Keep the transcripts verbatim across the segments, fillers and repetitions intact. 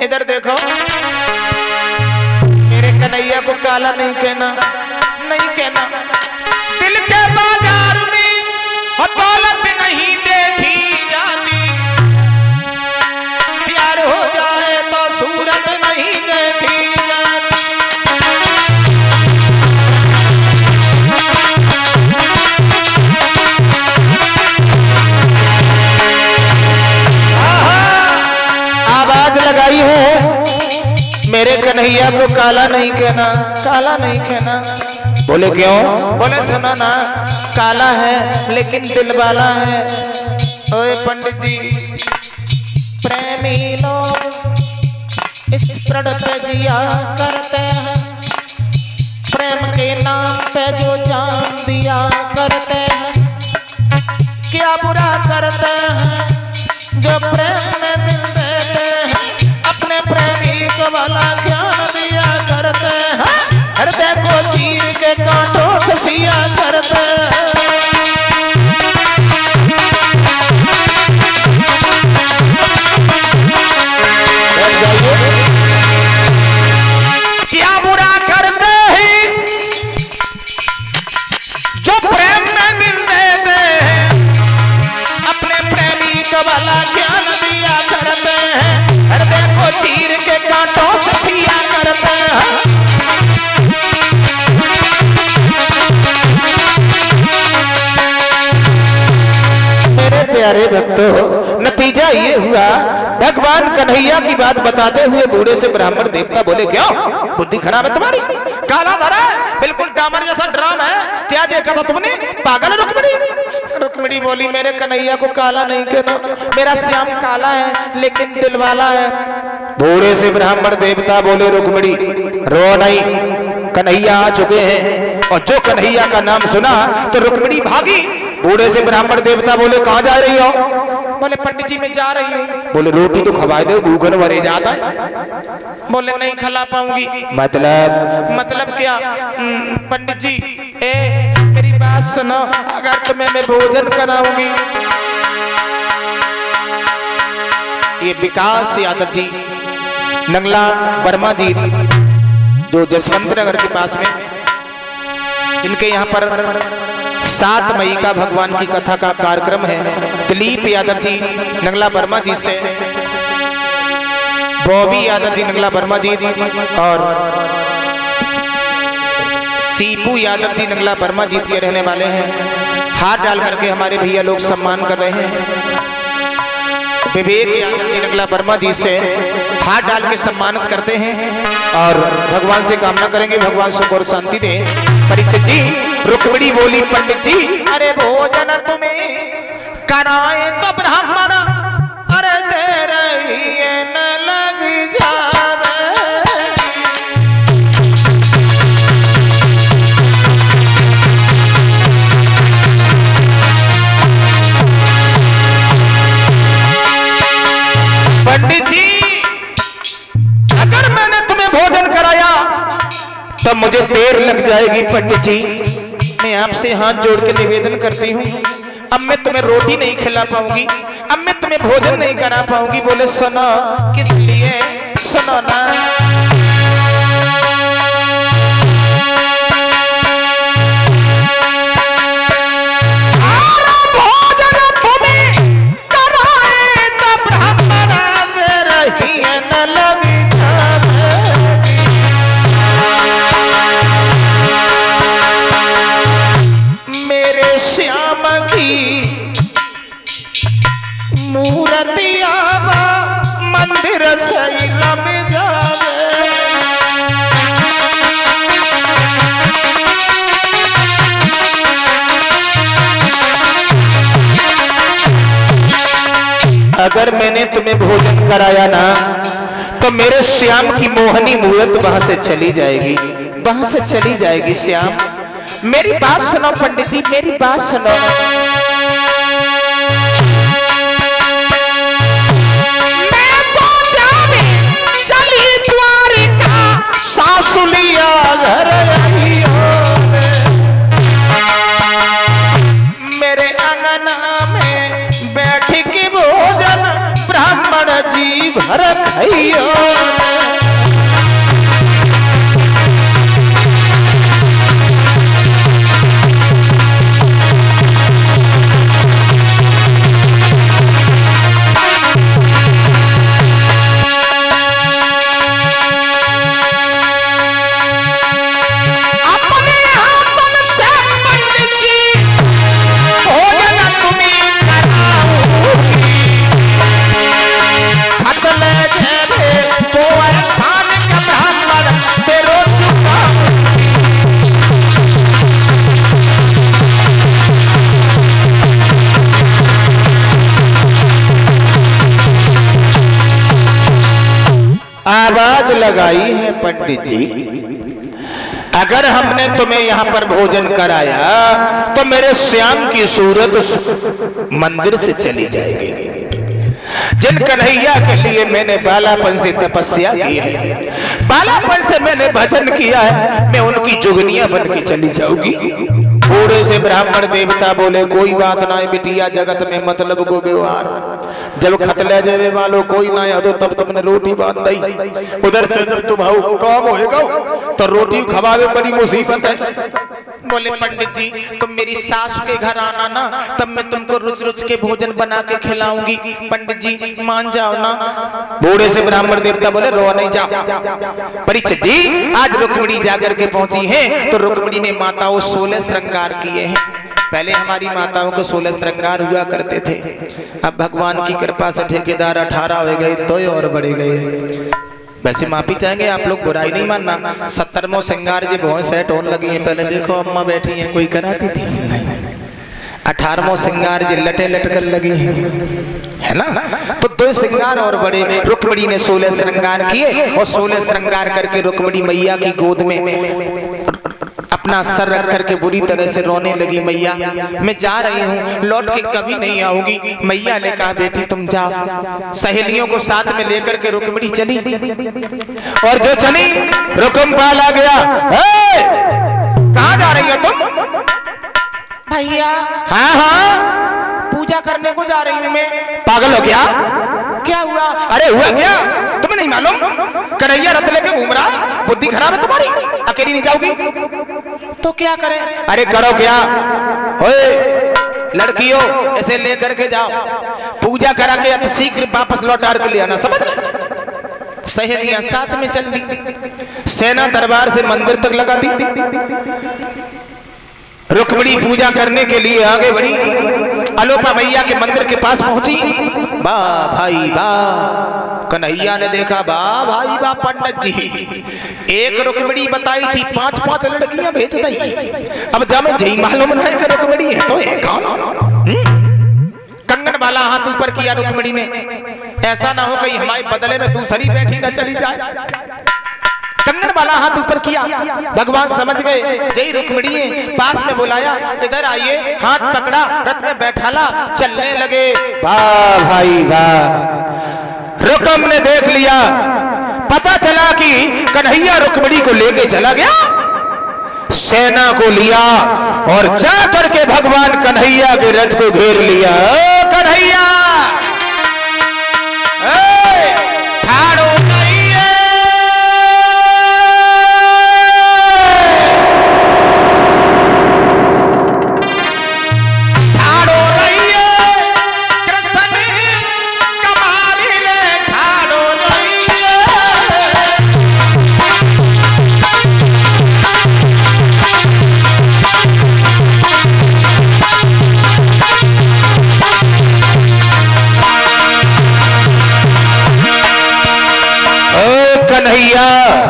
इधर देखो, मेरे कन्हैया को काला नहीं कहना, नहीं कहना। दिल के बाजार में दौलत नहीं देखी जाती, प्यार हो जाए तो सूरत नहीं देखी जाती। आवाज लगाई है, मेरे कन्हैया को काला नहीं कहना, काला नहीं कहना। बोले क्यों? बोले सुना ना, काला है लेकिन दिल वाला है। ओए पंडित जी, प्रेमी लोग इस प्रण पे जिया करते हैं, प्रेम के नाम पे जो जान दिया करते हैं। क्या बुरा करते हैं जो प्रेम में दिल देते हैं, अपने प्रेमी को भला ज्ञान दिया करते हैं। हृदय को चीर के कांटों से सिया करते हैं। क्या बुरा करते हैं जो प्रेम में दिल देते हैं, अपने प्रेमी को भला ज्ञान दिया करते हैं। हृदय को चीर के कांटों से सिया करते हैं। प्यारे भक्तों, नतीजा ये हुआ, भगवान कन्हैया की बात बताते हुए बूढ़े से ब्राह्मण देवता बोले क्यों बुद्धि खराब है तुम्हारी? काला धरा है, बिल्कुल डामर जैसा ड्राम है। क्या देखा था तुमने? पागल रुक्मिणी। रुक्मिणी बोली मेरे कन्हैया को काला नहीं कहना, मेरा श्याम काला है लेकिन दिल वाला है। बूढ़े से ब्राह्मण देवता बोले रुक्मिणी रो नहीं, कन्हैया आ चुके हैं। और जो कन्हैया का नाम सुना तो रुक्मिणी भागी। बूढ़े से ब्राह्मण देवता बोले कहाँ जा रही हो? बोले पंडित जी मैं जा रही हूँ। बोले रोटी तो खवाए दो, भूखन मरे जाता है। बोले नहीं खिला पाऊंगी। मतलब? मतलब क्या? पंडित जी ए मेरी बात सुनो, अगर तुम्हें मैं भोजन कराऊंगी। ये विकास यादव जी, नंगला वर्मा जी, जो जसवंत नगर के पास में, जिनके यहाँ पर सात मई का भगवान की कथा का कार्यक्रम है। दिलीप यादव जी नंगला वर्मा जी से, बॉबी यादव जी नंगला वर्मा जी और सीपू यादव जी नंगला वर्मा जी के रहने वाले हैं। हाथ डाल करके हमारे भैया लोग सम्मान कर रहे हैं। विवेक यादव जी नंगला वर्मा जी से हाथ डाल के सम्मानित करते हैं और भगवान से कामना करेंगे भगवान सुख और शांति दे। परीक्षित जी, रुक्मिणी बोली पंडित जी अरे भोजन तुम्हें कराए तो ब्राह्मण अरे दे रही न लग जावे। पंडित जी अगर मैंने तुम्हें भोजन कराया तब मुझे देर लग जाएगी। पंडित जी मैं आपसे हाथ जोड़ के निवेदन करती हूँ, अब मैं तुम्हें रोटी नहीं खिला पाऊंगी, अब मैं तुम्हें भोजन नहीं करा पाऊंगी। बोले सुनो किस लिए? सुनो ना, मंदिर सही रम जावे। अगर मैंने तुम्हें भोजन कराया ना तो मेरे श्याम की मोहनी मूरत वहां से चली जाएगी, वहां से चली जाएगी। श्याम मेरी बात सुनो पंडित जी, मेरी बात सुनो। सासुलिया घर मेरे अंगना में बैठ के भोजन ब्राह्मण जी भर अयो आवाज लगाई है पंडित जी, अगर हमने तुम्हें यहाँ पर भोजन कराया तो मेरे श्याम की सूरत मंदिर से चली जाएगी। जिन कन्हैया के लिए मैंने बालापन से तपस्या की है, बालापन से मैंने भजन किया है, मैं उनकी जुगनियां बन के चली जाऊंगी। बूढ़े से ब्राह्मण देवता बोले कोई बात ना है बिटिया, जगत में मतलब को व्यवहार, जब खत ले जावे वालो कोई ना यादो तब तुमने रोटी बांध दी, उधर से जब तुम आओ काम होएगा तो रोटी खवावे बड़ी मुसीबत है। बोले पंडित जी तुम मेरी सास के घर आना ना, तब मैं तुमको रुच रुच के भोजन बना के खिलाऊंगी, पंडित जी मान जाओ ना। बूढ़े से ब्राह्मण देवता बोले रो नहीं जाओ। परीक्षित जी आज रुक्मिणी जाकर के पहुंची है तो रुक्मिणी ने माताओं सोलह श्रृंगार किए हैं। पहले हमारी माताओं को सोलह श्रृंगार हुआ करते थे, अब भगवान की कृपा से ठेकेदार अठारह हो गए तो और बढ़े गए। वैसे माफी चाहेंगे आप लोग, बुराई नहीं मानना। सत्तरमो श्रृंगार जी बहुत सेट होने लगी है, पहले देखो अम्मा बैठी हैं कोई कराती थी नहीं। अठारहमो श्रृंगार जी लटे लटकन लगी है ना, तो दो श्रृंगार और बड़े। रुक्मिणी ने सोलह श्रृंगार किए और सोलह श्रृंगार करके रुक्मिणी मैया की गोद में अपना सर रख करके बुरी तरह से रोने लगी। मैया मैं जा रही हूँ, लौट के कभी नहीं आऊंगी। मैया ने कहा बेटी तुम जाओ। सहेलियों को साथ में लेकर के रुक्मिणी चली और जो चली रुकमपाल आ गया, कहाँ जा रही हो तुम? भैया हाँ हाँ पूजा करने को जा रही हूँ मैं। पागल हो क्या? क्या हुआ? अरे हुआ क्या तुम्हें नहीं मालूम? कन्हैया रथ लेके घूम रहा है, बुद्धि खराब है तुम्हारी, अकेली नहीं जाओगी तो क्या करें? अरे करो क्या, ओए लड़कियों ऐसे लेकर के जाओ, पूजा करा के अति शीघ्र वापस लौटा के ले आना, समझ गए? सहेलियां साथ में चल दी, सेना दरबार से मंदिर तक लगा दी। रुक्मिणी पूजा करने के लिए आगे बढ़ी, अलोपा मैया के मंदिर के पास पहुंची। वाह भाई वाह, कन्हैया ने देखा वाह भाई वाह पंडित जी, एक रुक्मिणी बताई थी पांच पांच लड़कियां भेज दी। अब जब जय मालूम नहीं कि रुक्मिणी है तो है कौन? कंगन वाला हाथ ऊपर किया रुक्मिणी ने, ऐसा ना हो कहीं हमारे बदले में दूसरी बैठी ना चली जाए। कंगन वाला हाथ ऊपर किया, भगवान समझ गए जय रुक्मिणी, पास में बुलाया, इधर आइए, हाथ पकड़ा, रथ में बैठाला, चलने लगे। वाह भाई वाह, रुकम ने देख लिया, पता चला कि कन्हैया रुक्मिणी को लेके चला गया, सेना को लिया और जा करके भगवान कन्हैया के रथ को घेर लिया। ओ कन्हैया कन्हैया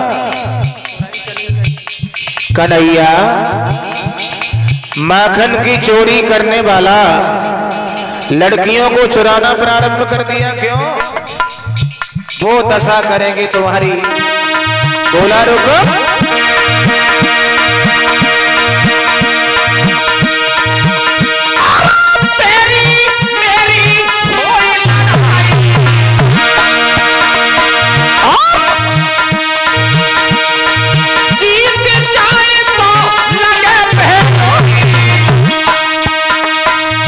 कन्हैया माखन की चोरी करने वाला लड़कियों को चुराना प्रारंभ कर दिया। क्यों? वो दशा करेंगे तुम्हारी। बोला रुको,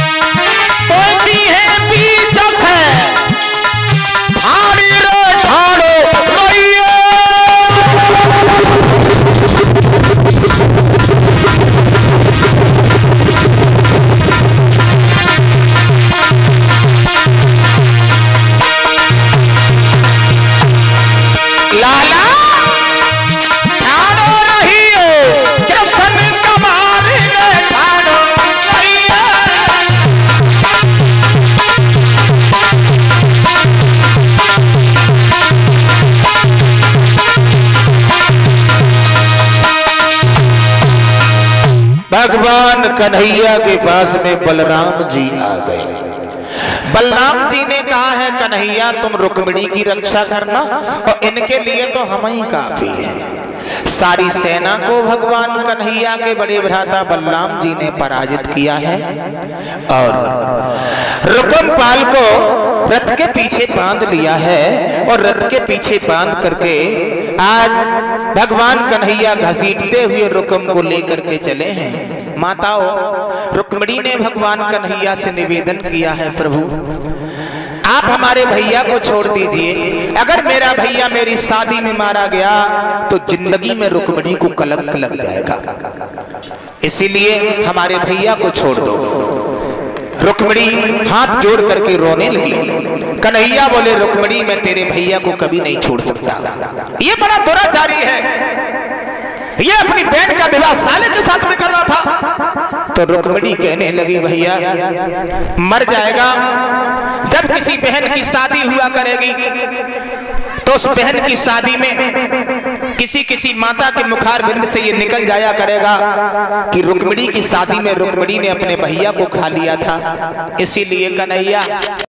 ठाड़ी रे ठाड़ी लाला ठाड़ो रहिए कृष्ण कमारी में ठाड़ो रहिए। भगवान कन्हैया के पास में बलराम जी आ गए। बलराम जी ने कहा है कन्हैया तुम रुक्मिणी की रक्षा करना और इनके लिए तो हम ही काफी है। सारी सेना को भगवान कन्हैया के बड़े भ्राता बलराम जी ने पराजित किया है और रुकमपाल को रथ के पीछे बांध लिया है और रथ के पीछे बांध करके आज भगवान कन्हैया घसीटते हुए रुकम को लेकर के चले हैं। माताओं, रुक्मिणी ने भगवान कन्हैया से निवेदन किया है प्रभु आप हमारे भैया को छोड़ दीजिए। अगर मेरा भैया मेरी शादी में मारा गया तो जिंदगी में रुक्मिणी को कलंक लग जाएगा, इसीलिए हमारे भैया को छोड़ दो। रुक्मिणी हाथ जोड़ करके रोने लगी। कन्हैया बोले रुक्मिणी मैं तेरे भैया को कभी नहीं छोड़ सकता, ये बड़ा दुराचारी है, ये अपनी बहन का विवाह साले के साथ में कर रहा था। तो रुक्मिणी कहने लगी भैया मर जाएगा, जब किसी बहन की शादी हुआ करेगी तो उस बहन की शादी में किसी किसी माता के मुखार बिंद से ये निकल जाया करेगा कि रुक्मिणी की शादी में रुक्मिणी ने अपने भैया को खा लिया था। इसीलिए कन्हैया